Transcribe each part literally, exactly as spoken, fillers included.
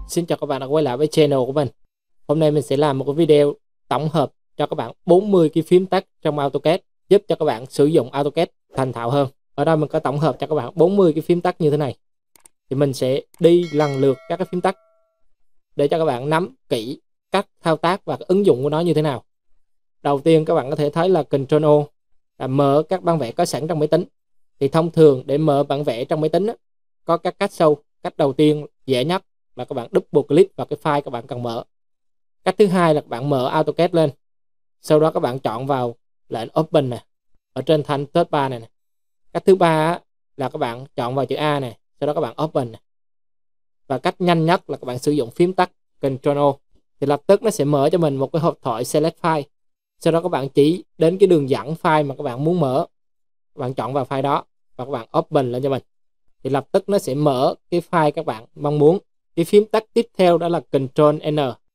Xin chào các bạn đã quay lại với channel của mình. Hôm nay mình sẽ làm một cái video tổng hợp cho các bạn bốn mươi cái phím tắt trong AutoCAD, giúp cho các bạn sử dụng AutoCAD thành thạo hơn. Ở đây mình có tổng hợp cho các bạn bốn mươi cái phím tắt như thế này. Thì mình sẽ đi lần lượt các cái phím tắt để cho các bạn nắm kỹ cách thao tác và ứng dụng của nó như thế nào. Đầu tiên các bạn có thể thấy là Ctrl O là mở các bản vẽ có sẵn trong máy tính. Thì thông thường để mở bản vẽ trong máy tính á, có các cách sau. Cách đầu tiên dễ nhất là các bạn double click vào cái file các bạn cần mở. Cách thứ hai là các bạn mở AutoCAD lên, sau đó các bạn chọn vào lệnh Open này ở trên thanh touch bar này, này. Cách thứ ba là các bạn chọn vào chữ A này, sau đó các bạn Open này. Và cách nhanh nhất là các bạn sử dụng phím tắt Ctrl O, thì lập tức nó sẽ mở cho mình một cái hộp thoại Select File. Sau đó các bạn chỉ đến cái đường dẫn file mà các bạn muốn mở, các bạn chọn vào file đó và các bạn Open lên cho mình, thì lập tức nó sẽ mở cái file các bạn mong muốn. Cái phím tắt tiếp theo đó là Ctrl N,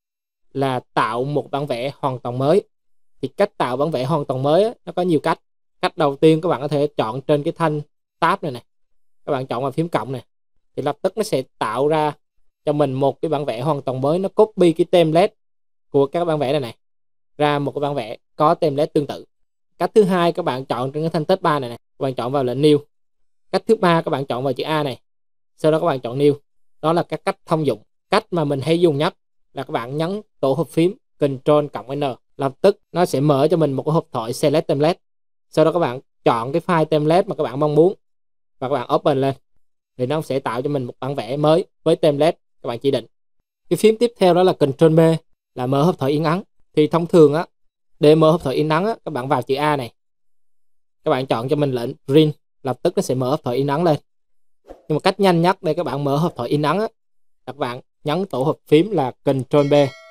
là tạo một bản vẽ hoàn toàn mới. Thì cách tạo bản vẽ hoàn toàn mới á, nó có nhiều cách. Cách đầu tiên các bạn có thể chọn trên cái thanh tab này này, các bạn chọn vào phím cộng này, thì lập tức nó sẽ tạo ra cho mình một cái bản vẽ hoàn toàn mới. Nó copy cái template của các bản vẽ này này ra một cái bản vẽ có template tương tự. Cách thứ hai các bạn chọn trên cái thanh touch bar này này, các bạn chọn vào lệnh New. Cách thứ ba các bạn chọn vào chữ A này, sau đó các bạn chọn New. Đó là các cách thông dụng. Cách mà mình hay dùng nhất là các bạn nhấn tổ hợp phím Ctrl cộng N, lập tức nó sẽ mở cho mình một cái hộp thoại Select Template. Sau đó các bạn chọn cái file template mà các bạn mong muốn và các bạn Open lên, thì nó sẽ tạo cho mình một bản vẽ mới với template các bạn chỉ định. Cái phím tiếp theo đó là Ctrl B, là mở hộp thoại in ấn. Thì thông thường á, để mở hộp thoại in ấn á, các bạn vào chữ A này, các bạn chọn cho mình lệnh Print, lập tức nó sẽ mở hộp thoại in ấn lên. Nhưng mà cách nhanh nhất để các bạn mở hộp thoại in ấn á, các bạn nhấn tổ hợp phím là Ctrl B,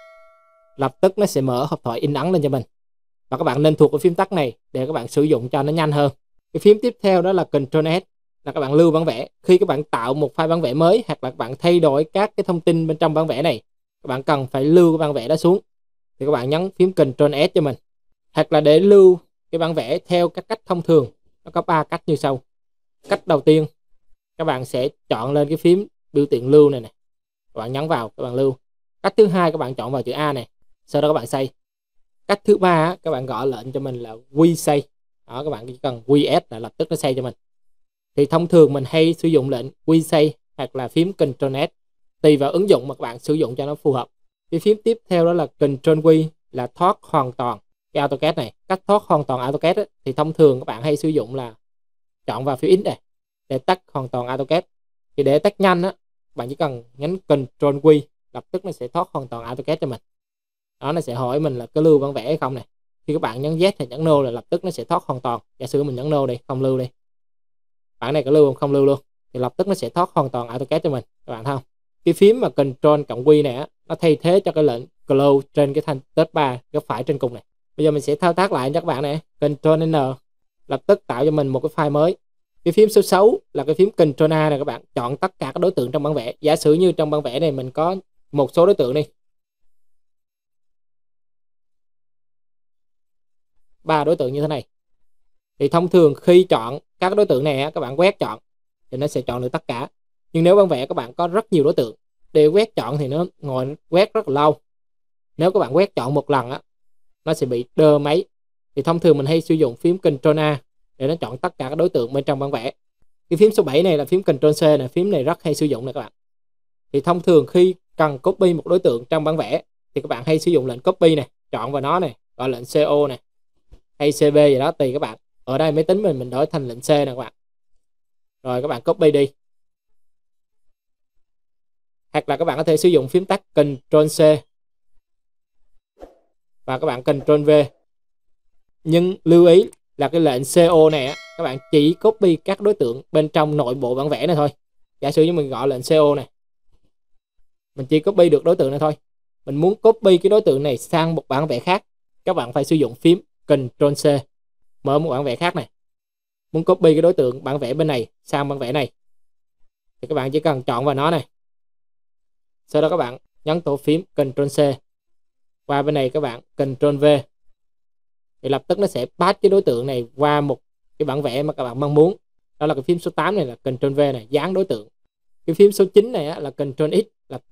lập tức nó sẽ mở hộp thoại in ấn lên cho mình. Và các bạn nên thuộc cái phím tắt này để các bạn sử dụng cho nó nhanh hơn. Cái phím tiếp theo đó là Ctrl S, là các bạn lưu bản vẽ. Khi các bạn tạo một file bản vẽ mới hoặc là các bạn thay đổi các cái thông tin bên trong bản vẽ này, các bạn cần phải lưu cái bản vẽ đó xuống, thì các bạn nhấn phím Ctrl S cho mình. Hoặc là để lưu cái bản vẽ theo các cách thông thường, nó có ba cách như sau. Cách đầu tiên, các bạn sẽ chọn lên cái phím biểu tượng lưu này này, các bạn nhấn vào, các bạn lưu. Cách thứ hai các bạn chọn vào chữ A này, sau đó các bạn save. Cách thứ ba các bạn gọi lệnh cho mình là quy save. Đó, các bạn chỉ cần quy s là lập tức nó save cho mình. Thì thông thường mình hay sử dụng lệnh quy save hoặc là phím Ctrl S, tùy vào ứng dụng mà các bạn sử dụng cho nó phù hợp. Cái phím tiếp theo đó là Ctrl Q, là thoát hoàn toàn cái AutoCAD này. Cách thoát hoàn toàn AutoCAD ấy, thì thông thường các bạn hay sử dụng là chọn vào phiếu X này để tắt hoàn toàn AutoCAD. Thì để tắt nhanh á, bạn chỉ cần nhấn Ctrl Q, lập tức nó sẽ thoát hoàn toàn AutoCAD cho mình. Đó, nó sẽ hỏi mình là có lưu bản vẽ hay không này. Khi các bạn nhấn Z hay nhấn No là lập tức nó sẽ thoát hoàn toàn. Giả sử mình nhấn No đi, không lưu đi, bản này có lưu không? Không lưu luôn, thì lập tức nó sẽ thoát hoàn toàn AutoCAD cho mình. Các bạn thấy không? Cái phím mà Ctrl cộng Q này á, nó thay thế cho cái lệnh Close trên cái thanh touch bar góc phải trên cùng này. Bây giờ mình sẽ thao tác lại cho các bạn này. Ctrl N, lập tức tạo cho mình một cái file mới. Cái phím số sáu là cái phím Ctrl A này, các bạn chọn tất cả các đối tượng trong bản vẽ. Giả sử như trong bản vẽ này mình có một số đối tượng đi, ba đối tượng như thế này. Thì thông thường khi chọn các đối tượng này các bạn quét chọn thì nó sẽ chọn được tất cả. Nhưng nếu bản vẽ các bạn có rất nhiều đối tượng, để quét chọn thì nó ngồi quét rất là lâu. Nếu các bạn quét chọn một lần á, nó sẽ bị đơ máy. Thì thông thường mình hay sử dụng phím Ctrl A để nó chọn tất cả các đối tượng bên trong bản vẽ. Cái phím số bảy này là phím Ctrl C này, phím này rất hay sử dụng này các bạn. Thì thông thường khi cần copy một đối tượng trong bản vẽ thì các bạn hay sử dụng lệnh copy này, chọn vào nó này, gọi lệnh C O này hay C B gì đó tùy các bạn. Ở đây máy tính mình mình đổi thành lệnh C nè các bạn. Rồi các bạn copy đi. Hoặc là các bạn có thể sử dụng phím tắt Ctrl C và các bạn Ctrl V. Nhưng lưu ý là cái lệnh C O này các bạn chỉ copy các đối tượng bên trong nội bộ bản vẽ này thôi. Giả sử như mình gọi lệnh C O này, mình chỉ copy được đối tượng này thôi. Mình muốn copy cái đối tượng này sang một bản vẽ khác, các bạn phải sử dụng phím Ctrl C, mở một bản vẽ khác này. Muốn copy cái đối tượng bản vẽ bên này sang bản vẽ này thì các bạn chỉ cần chọn vào nó này, sau đó các bạn nhấn tổ phím Ctrl C, qua bên này các bạn Ctrl V, thì lập tức nó sẽ pass cái đối tượng này qua một cái bản vẽ mà các bạn mong muốn. Đó là cái phím số tám này là Ctrl V này, dán đối tượng. Cái phím số chín này á, là Ctrl X, là cắt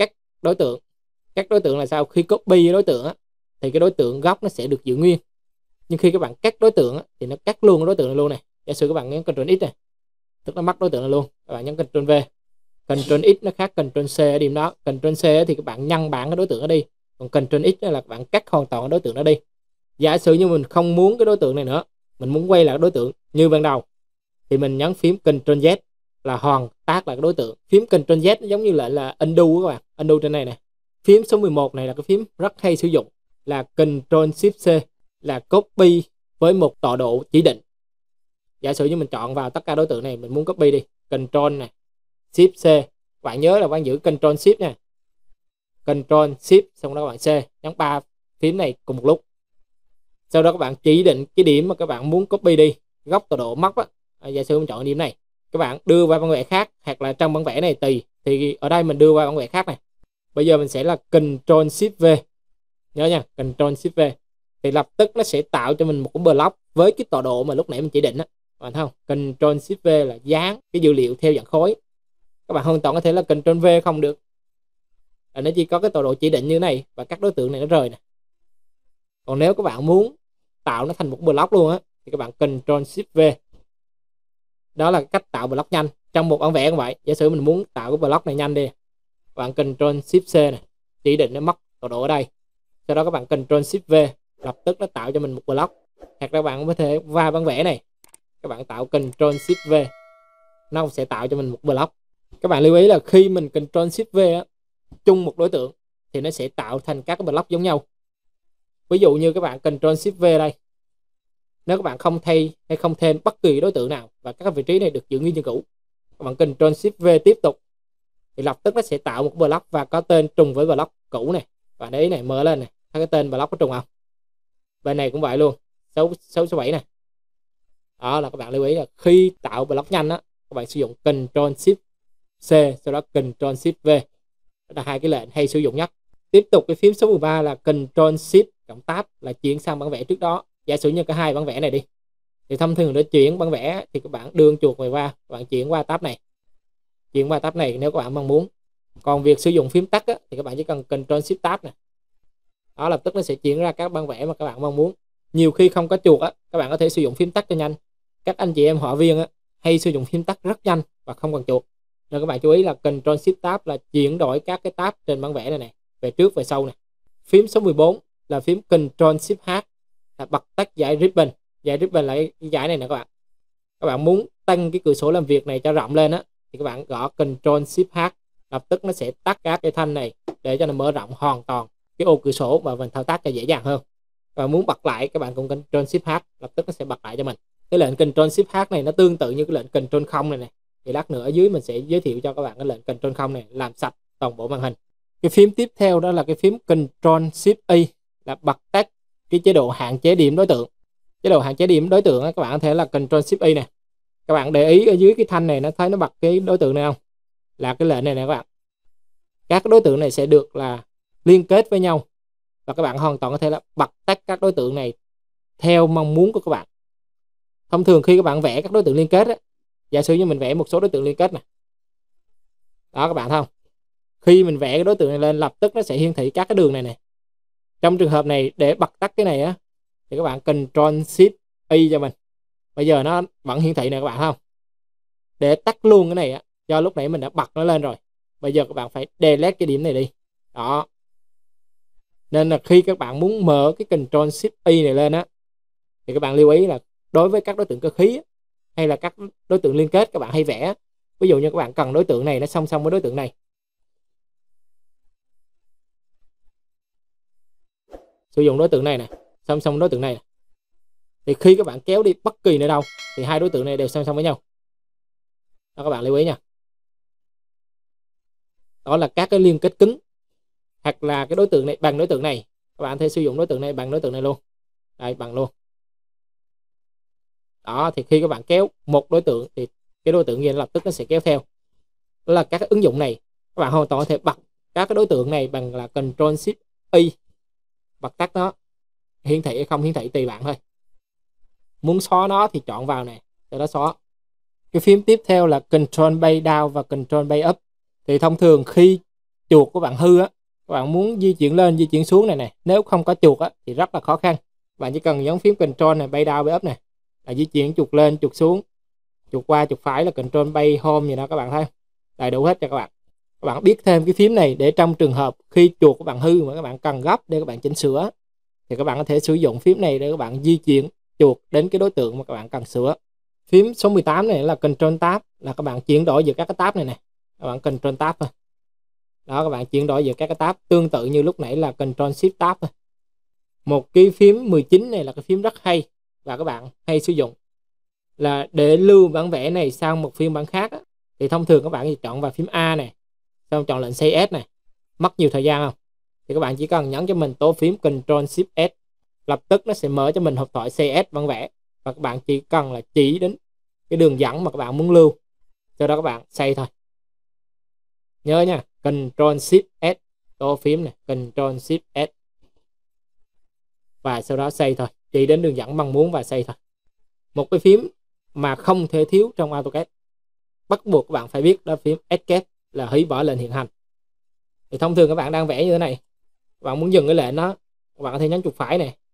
đối tượng. Cắt đối tượng là sao? Khi copy đối tượng á, thì cái đối tượng gốc nó sẽ được giữ nguyên. Nhưng khi các bạn cắt đối tượng á, thì nó cắt luôn cái đối tượng này luôn này. Giả sử các bạn nhấn Ctrl X này, tức nó mất đối tượng này luôn. Các bạn nhấn Ctrl V. Ctrl X nó khác Ctrl C ở điểm đó. Ctrl C thì các bạn nhân bản cái đối tượng đó đi. Còn Ctrl X là các bạn cắt hoàn toàn cái đối tượng đó đi. Giả sử như mình không muốn cái đối tượng này nữa, mình muốn quay lại đối tượng như ban đầu, thì mình nhấn phím Ctrl Z là hoàn tác lại cái đối tượng. Phím Ctrl Z nó giống như lại là undo các bạn, undo trên này này. Phím số mười một này là cái phím rất hay sử dụng, là Ctrl Shift C là copy với một tọa độ chỉ định. Giả sử như mình chọn vào tất cả đối tượng này, mình muốn copy đi, Ctrl này, Shift C. Bạn nhớ là bạn giữ Ctrl Shift nha. Ctrl Shift xong đó các bạn C, nhấn ba phím này cùng một lúc. Sau đó các bạn chỉ định cái điểm mà các bạn muốn copy đi, góc tọa độ mất á. À, giả sử mình chọn điểm này, các bạn đưa qua bản vẽ khác hoặc là trong bản vẽ này tùy. Thì ở đây mình đưa qua bản vẽ khác này. Bây giờ mình sẽ là Ctrl Shift V. Nhớ nha, Ctrl Shift V. Thì lập tức nó sẽ tạo cho mình một cái block với cái tọa độ mà lúc nãy mình chỉ định á. Bạn thấy không? Ctrl Shift V là dán cái dữ liệu theo dạng khối. Các bạn hoàn toàn có thể là Ctrl V không được. À, nó chỉ có cái tọa độ chỉ định như thế này và các đối tượng này nó rời nè. Còn nếu các bạn muốn tạo nó thành một block luôn á, thì các bạn Ctrl Shift V. Đó là cách tạo block nhanh trong một bản vẽ như vậy. Giả sử mình muốn tạo cái block này nhanh đi, các bạn Ctrl Shift C này, chỉ định nó mất tọa độ ở đây. Sau đó các bạn Ctrl Shift V, lập tức nó tạo cho mình một block. Hoặc các bạn có thể qua bản vẽ này, các bạn tạo Ctrl Shift V, nó sẽ tạo cho mình một block. Các bạn lưu ý là khi mình Ctrl Shift V á, chung một đối tượng thì nó sẽ tạo thành các cái block giống nhau. Ví dụ như các bạn Ctrl Shift V đây, nếu các bạn không thay hay không thêm bất kỳ đối tượng nào và các vị trí này được giữ nguyên như cũ, các bạn Ctrl Shift V tiếp tục, thì lập tức nó sẽ tạo một block và có tên trùng với block cũ này. Và đấy này, mở lên này, thấy cái tên block có trùng không? Bên này cũng vậy luôn, sáu sáu bảy này. Đó là các bạn lưu ý là khi tạo block nhanh á, các bạn sử dụng Ctrl Shift C, sau đó Ctrl Shift V. Đó là hai cái lệnh hay sử dụng nhất. Tiếp tục cái phím số mười ba là Ctrl Shift cộng Tab là chuyển sang bản vẽ trước đó. Giả sử như cả hai bản vẽ này đi, thì thông thường để chuyển bản vẽ thì các bạn đưa chuột về qua, các bạn chuyển qua tab này, chuyển qua tab này nếu các bạn mong muốn. Còn việc sử dụng phím tắt á, thì các bạn chỉ cần Ctrl Shift Tab này, đó lập tức nó sẽ chuyển ra các bản vẽ mà các bạn mong muốn. Nhiều khi không có chuột á, các bạn có thể sử dụng phím tắt cho nhanh. Các anh chị em họa viên á, hay sử dụng phím tắt rất nhanh và không cần chuột, nên các bạn chú ý là Ctrl Shift Tab là chuyển đổi các cái tab trên bản vẽ này này về trước về sau này. Phím số mười bốn là phím Ctrl Shift H, là bật tắt dải ribbon. Dải ribbon là cái dải này nè các bạn. Các bạn muốn tăng cái cửa sổ làm việc này cho rộng lên á, thì các bạn gõ Ctrl Shift H, lập tức nó sẽ tắt các cái thanh này để cho nó mở rộng hoàn toàn cái ô cửa sổ và mình thao tác cho dễ dàng hơn. Và muốn bật lại, các bạn cũng Ctrl Shift H, lập tức nó sẽ bật lại cho mình. Cái lệnh Ctrl Shift H này nó tương tự như cái lệnh Ctrl không này này. Thì lát nữa ở dưới mình sẽ giới thiệu cho các bạn cái lệnh Ctrl không này làm sạch toàn bộ màn hình. Cái phím tiếp theo đó là cái phím Ctrl Shift Y, là bật tắt cái chế độ hạn chế điểm đối tượng. Chế độ hạn chế điểm đối tượng các bạn có thể là Ctrl Shift Y này. Các bạn để ý ở dưới cái thanh này nó thấy nó bật cái đối tượng này không? Là cái lệnh này nè các bạn. Các đối tượng này sẽ được là liên kết với nhau, và các bạn hoàn toàn có thể là bật tắt các đối tượng này theo mong muốn của các bạn. Thông thường khi các bạn vẽ các đối tượng liên kết á, giả sử như mình vẽ một số đối tượng liên kết này, đó các bạn thấy không? Khi mình vẽ cái đối tượng này lên, lập tức nó sẽ hiển thị các cái đường này này. Trong trường hợp này để bật tắt cái này á, thì các bạn Ctrl Shift Y cho mình. Bây giờ nó vẫn hiển thị này các bạn thấy không? Để tắt luôn cái này á, do lúc nãy mình đã bật nó lên rồi. Bây giờ các bạn phải delete cái điểm này đi. Đó. Nên là khi các bạn muốn mở cái Ctrl Shift Y này lên á, thì các bạn lưu ý là đối với các đối tượng cơ khí á, hay là các đối tượng liên kết các bạn hay vẽ, ví dụ như các bạn cần đối tượng này nó song song với đối tượng này, sử dụng đối tượng này nè song song đối tượng này nè. Thì khi các bạn kéo đi bất kỳ nơi đâu thì hai đối tượng này đều song song với nhau. Đó các bạn lưu ý nha. Đó là các cái liên kết cứng, hoặc là cái đối tượng này bằng đối tượng này, các bạn có thể sử dụng đối tượng này bằng đối tượng này luôn. Đây, bằng luôn. Đó, thì khi các bạn kéo một đối tượng thì cái đối tượng kia lập tức nó sẽ kéo theo. Đó là các cái ứng dụng này các bạn hoàn toàn có thể bật các cái đối tượng này bằng là Ctrl Shift Y, bật tắt nó, hiển thị hay không hiển thị tùy bạn thôi. Muốn xóa nó thì chọn vào này để nó xóa. Cái phím tiếp theo là Ctrl Bay Down và Ctrl Bay Up. Thì thông thường khi chuột của bạn hư á, các bạn muốn di chuyển lên di chuyển xuống này này, nếu không có chuột á thì rất là khó khăn. Bạn chỉ cần nhấn phím Control này, bay down bay up này là di chuyển chuột lên chuột xuống, chuột qua chuột phải là Control bay home gì đó, các bạn thấy đầy đủ hết cho các bạn. Các bạn biết thêm cái phím này để trong trường hợp khi chuột của bạn hư mà các bạn cần gấp để các bạn chỉnh sửa thì các bạn có thể sử dụng phím này để các bạn di chuyển chuột đến cái đối tượng mà các bạn cần sửa. Phím số mười tám này là Control Tab, là các bạn chuyển đổi giữa các cái tab này nè, các bạn Control Tab thôi. Đó, các bạn chuyển đổi giữa các cái tab tương tự như lúc nãy là Control Shift Tab thôi. Một cái phím mười chín này là cái phím rất hay và các bạn hay sử dụng, là để lưu bản vẽ này sang một phiên bản khác á, thì thông thường các bạn chỉ chọn vào phím A này, xong chọn lệnh Save As này, mất nhiều thời gian không? Thì các bạn chỉ cần nhấn cho mình tô phím Control Shift S, lập tức nó sẽ mở cho mình hộp thoại Save As bản vẽ, và các bạn chỉ cần là chỉ đến cái đường dẫn mà các bạn muốn lưu, sau đó các bạn save thôi. Nhớ nha, Control Shift S, tô phím này, Control Shift S và sau đó save thôi, chỉ đến đường dẫn bằng muốn và save thôi. Một cái phím mà không thể thiếu trong AutoCAD, bắt buộc các bạn phải biết đó phím Escape, là hủy bỏ lệnh hiện hành. Thì thông thường các bạn đang vẽ như thế này, các bạn muốn dừng cái lệnh đó, các bạn có thể nhấn chuột phải này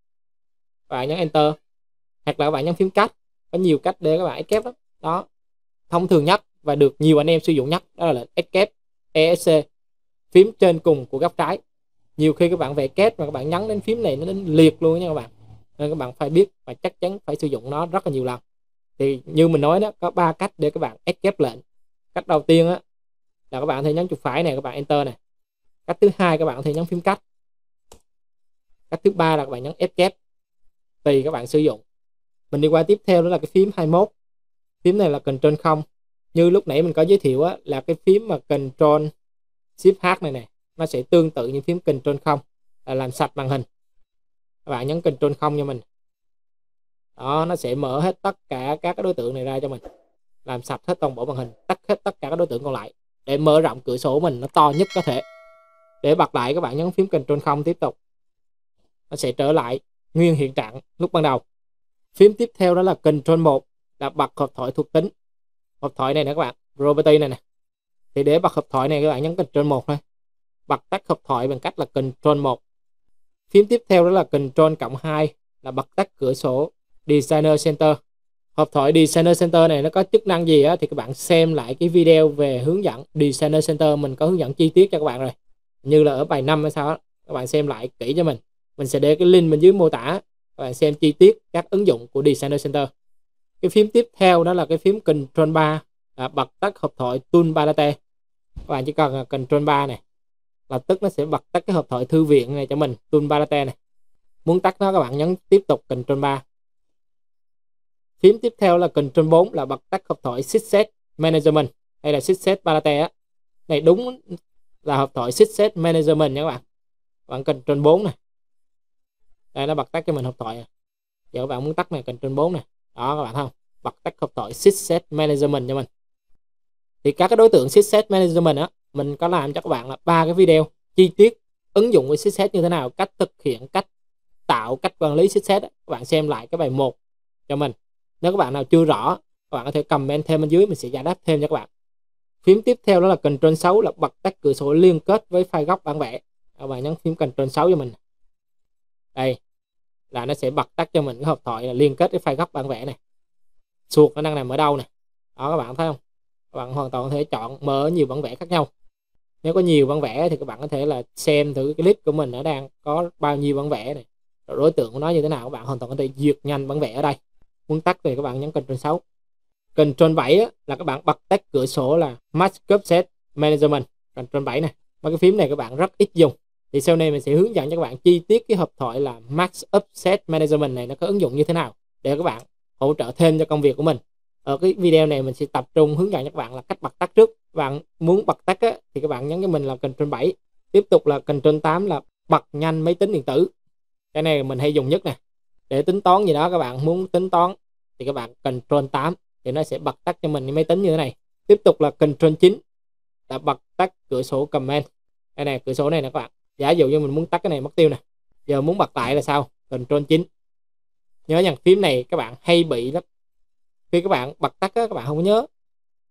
và nhấn Enter, hoặc là các bạn nhấn phím cách. Có nhiều cách để các bạn Escape đó. Đó, thông thường nhất và được nhiều anh em sử dụng nhất đó là lệnh Escape E S C, phím trên cùng của góc trái. Nhiều khi các bạn vẽ kết mà các bạn nhấn đến phím này nó đến liệt luôn nha các bạn, nên các bạn phải biết và chắc chắn phải sử dụng nó rất là nhiều lần. Thì như mình nói đó, có ba cách để các bạn escape lệnh. Cách đầu tiên á là các bạn có thể nhấn chuột phải này, các bạn Enter này. Cách thứ hai các bạn có thể nhấn phím cách. Cách thứ ba là các bạn nhấn Escape, tùy các bạn sử dụng. Mình đi qua tiếp theo đó là cái phím hai mươi mốt. Phím này là Control không. Như lúc nãy mình có giới thiệu á, là cái phím mà Control Shift H này nè, nó sẽ tương tự như phím Control không, là làm sạch màn hình. Các bạn nhấn Control không cho mình. Đó, nó sẽ mở hết tất cả các cái đối tượng này ra cho mình, làm sạch hết toàn bộ màn hình, tắt hết tất cả các đối tượng còn lại để mở rộng cửa sổ mình nó to nhất có thể. Để bật lại các bạn nhấn phím Control không tiếp tục, nó sẽ trở lại nguyên hiện trạng lúc ban đầu. Phím tiếp theo đó là Control một, là bật hộp thoại thuộc tính. Hộp thoại này nè các bạn, Property này nè. Thì để bật hộp thoại này các bạn nhấn Control một thôi. Bật tắt hộp thoại bằng cách là Control một. Phím tiếp theo đó là Control cộng hai, là bật tắt cửa sổ Designer Center. Hộp thoại Designer Center này nó có chức năng gì á thì các bạn xem lại cái video về hướng dẫn Designer Center, mình có hướng dẫn chi tiết cho các bạn rồi, như là ở bài năm hay sao đó. Các bạn xem lại kỹ cho mình. Mình sẽ để cái link bên dưới mô tả, các bạn xem chi tiết các ứng dụng của Designer Center. Cái phím tiếp theo đó là cái phím Control ba, là bật tắt hộp thoại Toolbar. Các bạn chỉ cần Control ba này, lập tức nó sẽ bật tắt cái hộp thoại thư viện này cho mình, Toolbar này. Muốn tắt nó các bạn nhấn tiếp tục Control ba. Phím tiếp theo là Control bốn, là bật tắt hộp thoại Chipset Management hay là Chipset Palette á. Này đúng là hộp thoại Chipset Management nha các bạn. Các bạn Control bốn này. Đây nó bật tắt cho mình hộp thoại này. Giờ các bạn muốn tắt này Control bốn này. Đó các bạn không? Bật tắt hộp thoại Chipset Management cho mình. Thì các cái đối tượng Chipset Management á, mình có làm cho các bạn là ba cái video chi tiết ứng dụng với Chipset như thế nào, cách thực hiện, cách tạo, cách quản lý Chipset. Các bạn xem lại cái bài một cho mình. Nếu các bạn nào chưa rõ, các bạn có thể comment thêm bên dưới, mình sẽ giải đáp thêm cho các bạn. Phím tiếp theo đó là Control sáu, là bật tắt cửa sổ liên kết với file gốc bản vẽ. Các bạn nhấn phím Control sáu cho mình. Đây là nó sẽ bật tắt cho mình cái hộp thoại là liên kết với file gốc bản vẽ này. Chuột nó đang nằm ở đâu này. Đó các bạn thấy không? Các bạn hoàn toàn có thể chọn mở nhiều bản vẽ khác nhau. Nếu có nhiều bản vẽ thì các bạn có thể là xem thử cái clip của mình nó đang có bao nhiêu bản vẽ này, rồi đối tượng của nó như thế nào. Các bạn hoàn toàn có thể duyệt nhanh bản vẽ ở đây. Muốn tắt thì các bạn nhấn Control sáu. Control bảy á, là các bạn bật tắt cửa sổ là Max Offset Management. Control bảy này. Và cái phím này các bạn rất ít dùng. Thì sau này mình sẽ hướng dẫn cho các bạn chi tiết cái hộp thoại là Max Offset Management này nó có ứng dụng như thế nào để các bạn hỗ trợ thêm cho công việc của mình. Ở cái video này mình sẽ tập trung hướng dẫn cho các bạn là cách bật tắt trước. Các bạn muốn bật tắt á, thì các bạn nhấn cho mình là Control bảy. Tiếp tục là Control tám, là bật nhanh máy tính điện tử. Cái này mình hay dùng nhất nè. Để tính toán gì đó các bạn muốn tính toán thì các bạn Control tám thì nó sẽ bật tắt cho mình cái máy tính như thế này. Tiếp tục là Control chín, là bật tắt cửa sổ Command. Đây này, cửa sổ này nè các bạn. Giả dụ như mình muốn tắt cái này mất tiêu nè. Giờ muốn bật lại là sao? Control chín. Nhớ rằng phím này các bạn hay bị lắm. Khi các bạn bật tắt á, các bạn không có nhớ.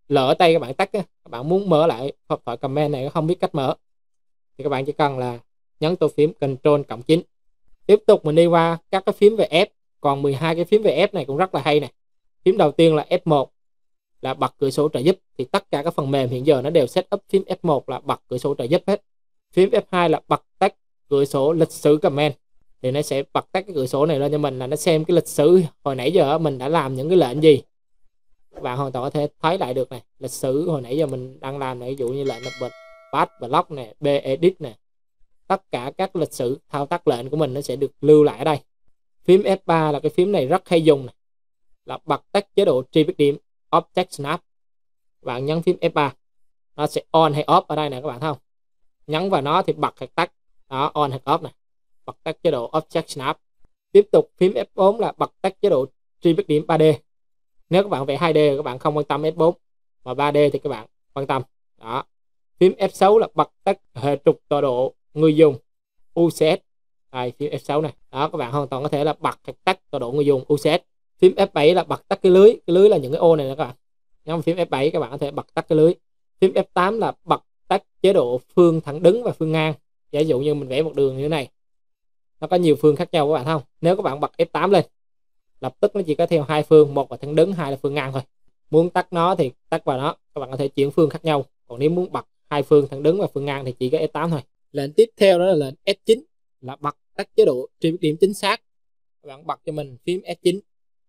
lỡ tay các bạn tắt á, các bạn muốn mở lại hộp thoại comment này không biết cách mở thì các bạn chỉ cần là nhấn tô phím Ctrl cộng chín. Tiếp tục mình đi qua các cái phím về F, còn mười hai cái phím về F này cũng rất là hay này. Phím đầu tiên là F một là bật cửa sổ trợ giúp, thì tất cả các phần mềm hiện giờ nó đều set up phím F một là bật cửa sổ trợ giúp hết. Phím F hai là bật tắt cửa sổ lịch sử comment, thì nó sẽ bật tắt cái cửa sổ này lên cho mình, là nó xem cái lịch sử hồi nãy giờ mình đã làm những cái lệnh gì. Các bạn hoàn toàn có thể thấy lại được này, lịch sử hồi nãy giờ mình đang làm này, ví dụ như lệnh là path block này, b edit này, tất cả các lịch sử thao tác lệnh của mình nó sẽ được lưu lại ở đây. Phím F ba là cái phím này rất hay dùng này, là bật tắt chế độ truy xuất điểm Object Snap. Bạn nhấn phím F ba nó sẽ on hay off ở đây này các bạn thấy không, nhấn vào nó thì bật hay tắt đó, on hay off này, bật tắt chế độ Object Snap. Tiếp tục phím F bốn là bật tắt chế độ truy xuất điểm ba D. Nếu các bạn vẽ hai D các bạn không quan tâm F bốn, mà ba D thì các bạn quan tâm đó. Phím F sáu là bật tắt hệ trục tọa độ người dùng u xê ét. Đây, phím F sáu này đó, các bạn hoàn toàn có thể là bật hay tắt tọa độ người dùng u xê ét. Phím F bảy là bật tắt cái lưới, cái lưới là những cái ô này nè các bạn. Nhấn phím F bảy các bạn có thể bật tắt cái lưới. Phím F tám là bật tắt chế độ phương thẳng đứng và phương ngang. Ví dụ như mình vẽ một đường như thế này, nó có nhiều phương khác nhau các bạn thấy không, nếu các bạn bật F tám lên lập tức nó chỉ có theo hai phương, một là thẳng đứng, hai là phương ngang thôi. Muốn tắt nó thì tắt vào nó, các bạn có thể chuyển phương khác nhau. Còn nếu muốn bật hai phương thẳng đứng và phương ngang thì chỉ có F tám thôi. Lệnh tiếp theo đó là lệnh F chín là bật tắt chế độ truy xuất điểm chính xác. Các bạn bật cho mình phím F chín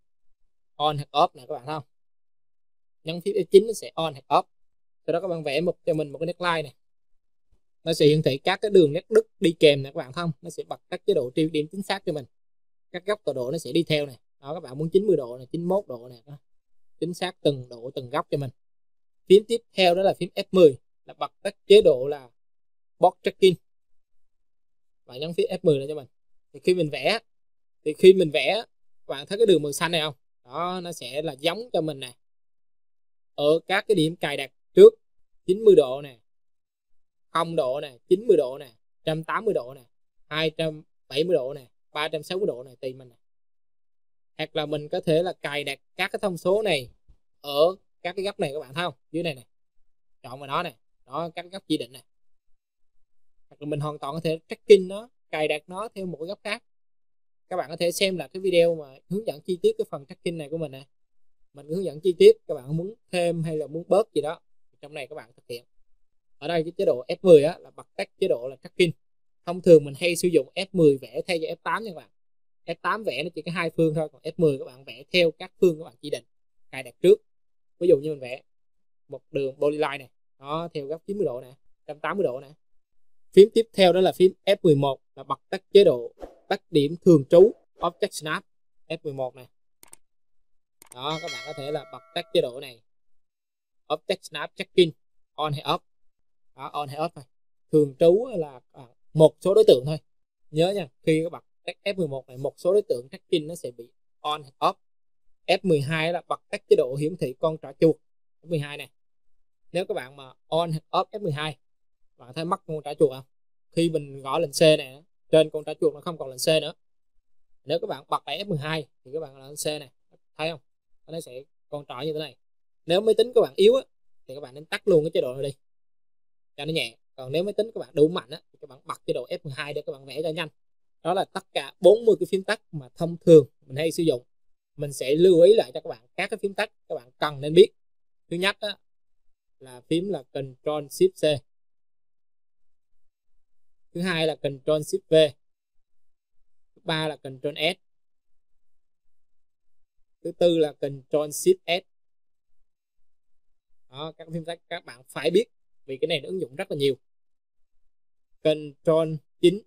on hoặc off này các bạn thấy không, nhấn phím F chín nó sẽ on hoặc off. Sau đó các bạn vẽ một cho mình một cái neckline này, nó sẽ hiển thị các cái đường nét đứt đi kèm này các bạn thấy không, nó sẽ bật tắt chế độ truy xuất điểm chính xác cho mình. Các góc tọa độ nó sẽ đi theo này đó, các bạn muốn chín mươi độ này, chín mươi mốt độ này đó, chính xác từng độ từng góc cho mình. Phím tiếp theo đó là phím F mười là bật tắt chế độ là box tracking. Bạn nhấn phím F mười này cho mình, thì khi mình vẽ thì khi mình vẽ các bạn thấy cái đường màu xanh này không đó, nó sẽ là giống cho mình nè ở các cái điểm cài đặt trước, chín mươi độ nè, không độ nè, chín mươi độ nè, một trăm tám mươi độ nè, hai trăm bảy mươi độ nè, ba trăm sáu mươi độ này tùy mình nè. Hoặc là mình có thể là cài đặt các cái thông số này ở các cái góc này các bạn thấy không, dưới này nè, chọn vào nó này đó, các góc chỉ định này. Hoặc là mình hoàn toàn có thể tracking nó, cài đặt nó theo một cái góc khác. Các bạn có thể xem là cái video mà hướng dẫn chi tiết cái phần tracking này của mình nè, mình hướng dẫn chi tiết, các bạn muốn thêm hay là muốn bớt gì đó trong này các bạn thực hiện. Ở đây cái chế độ F mười á, là bật tắt chế độ là tracking. Thông thường mình hay sử dụng F mười vẽ thay cho F tám nha các bạn. F tám vẽ nó chỉ có hai phương thôi, còn F mười các bạn vẽ theo các phương các bạn chỉ định cài đặt trước. Ví dụ như mình vẽ một đường polyline này đó, theo góc chín mươi độ nè, một trăm tám mươi độ nè. Phím tiếp theo đó là phím F mười một là bật tắt chế độ tắt điểm thường trú Object Snap. F mười một này đó, các bạn có thể là bật tắt chế độ này Object Snap Tracking on hay off đó, on hay off thôi. Thường trú là một số đối tượng thôi, nhớ nha, khi các bạn tắt F mười một này một số đối tượng tracking nó sẽ bị on hay off. F mười hai là bật tắt chế độ hiển thị con trỏ chuột. F mười hai này nếu các bạn mà on hay off F mười hai bạn thấy mất con trỏ chuột không, khi mình gõ lệnh C này trên con trỏ chuột nó không còn lệnh C nữa. Nếu các bạn bật lại F mười hai thì các bạn là lệnh C này, thấy không, nó sẽ con trỏ như thế này. Nếu máy tính các bạn yếu á, thì các bạn nên tắt luôn cái chế độ này đi cho nó nhẹ. Còn nếu máy tính các bạn đủ mạnh á, thì các bạn bật chế độ F mười hai để các bạn vẽ cho nhanh. Đó là tất cả bốn mươi cái phím tắt mà thông thường mình hay sử dụng. Mình sẽ lưu ý lại cho các bạn các cái phím tắt các bạn cần nên biết. Thứ nhất á, là phím là Ctrl Shift C. Thứ hai là Ctrl Shift V. Thứ ba là Ctrl S. Thứ tư là Ctrl Shift S. Đó, các phím tắt các bạn phải biết vì cái này nó ứng dụng rất là nhiều. Ctrl chín.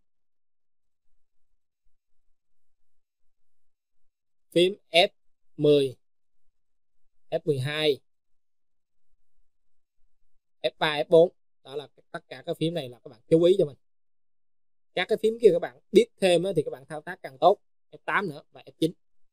Phím F mười, F mười hai, F ba, F bốn. Đó là tất cả các phím này là các bạn chú ý cho mình. Các cái phím kia các bạn biết thêm thì các bạn thao tác càng tốt. F tám nữa và F chín.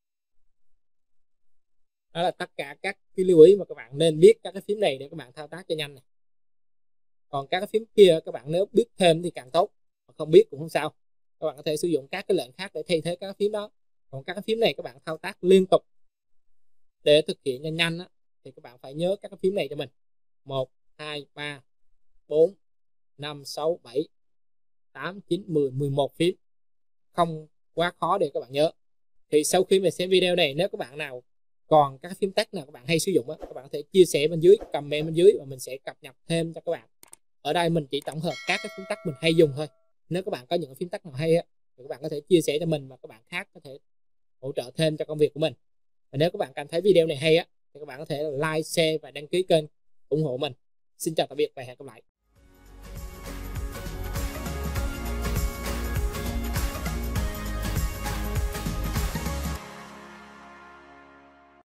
Đó là tất cả các cái lưu ý mà các bạn nên biết các cái phím này để các bạn thao tác cho nhanh này. Còn các cái phím kia các bạn nếu biết thêm thì càng tốt, không biết cũng không sao, các bạn có thể sử dụng các cái lệnh khác để thay thế các cái phím đó. Còn các cái phím này các bạn thao tác liên tục để thực hiện nhanh nhanh á, thì các bạn phải nhớ các cái phím này cho mình: một, hai, ba, bốn, năm, sáu, bảy, tám, chín, mười, mười một phím, không quá khó để các bạn nhớ. Thì sau khi mình xem video này, nếu các bạn nào còn các phím tắt nào các bạn hay sử dụng á, các bạn có thể chia sẻ bên dưới, comment bên dưới và mình sẽ cập nhật thêm cho các bạn. Ở đây mình chỉ tổng hợp các cái phím tắt mình hay dùng thôi. Nếu các bạn có những phím tắt nào hay á thì các bạn có thể chia sẻ cho mình và các bạn khác có thể hỗ trợ thêm cho công việc của mình. Và nếu các bạn cảm thấy video này hay á thì các bạn có thể like, share và đăng ký kênh ủng hộ mình. Xin chào tạm biệt và hẹn gặp lại.